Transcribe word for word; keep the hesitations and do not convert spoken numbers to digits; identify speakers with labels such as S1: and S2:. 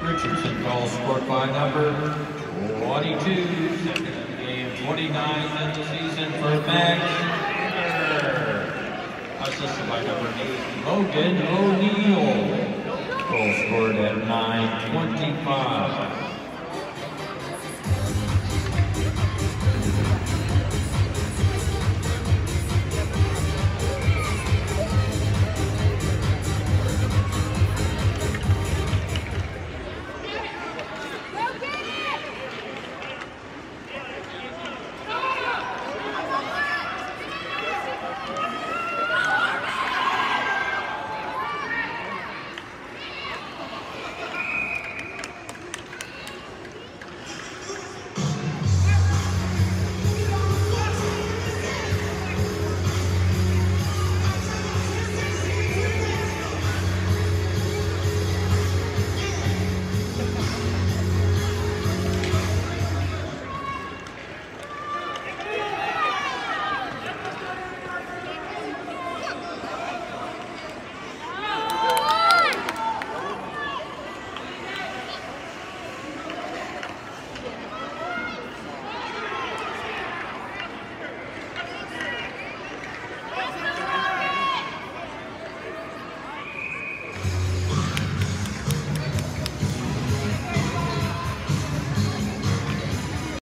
S1: Richardson calls scored by number twenty-two, second of the game, twenty-ninth in the season for Max Miller. Assisted by number eight, Logan O'Neill. Goal scored at nine twenty-five.